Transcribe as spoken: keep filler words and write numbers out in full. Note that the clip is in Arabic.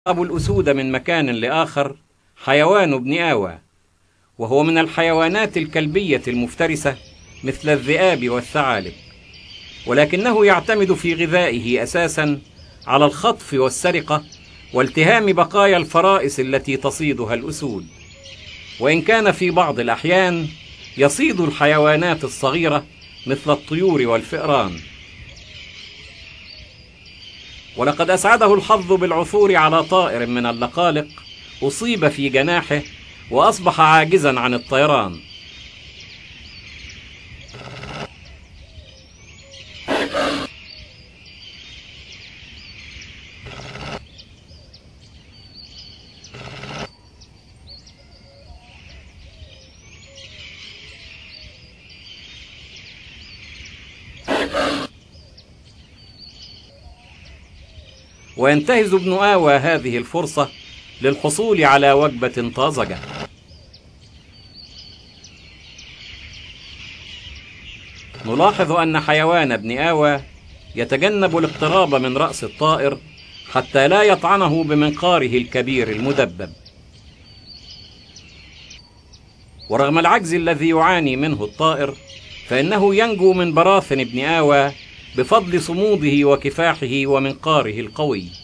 أبو الأسود من مكان لآخر حيوان ابن آوى، وهو من الحيوانات الكلبية المفترسة مثل الذئاب والثعالب، ولكنه يعتمد في غذائه أساسا على الخطف والسرقة والتهام بقايا الفرائس التي تصيدها الأسود، وإن كان في بعض الأحيان يصيد الحيوانات الصغيرة مثل الطيور والفئران. ولقد أسعده الحظ بالعثور على طائر من اللقالق أصيب في جناحه وأصبح عاجزا عن الطيران. وينتهز ابن آوى هذه الفرصة للحصول على وجبة طازجة. نلاحظ أن حيوان ابن آوى يتجنب الاقتراب من رأس الطائر حتى لا يطعنه بمنقاره الكبير المدبب. ورغم العجز الذي يعاني منه الطائر، فإنه ينجو من براثن ابن آوى بفضل صموده وكفاحه ومنقاره القوي.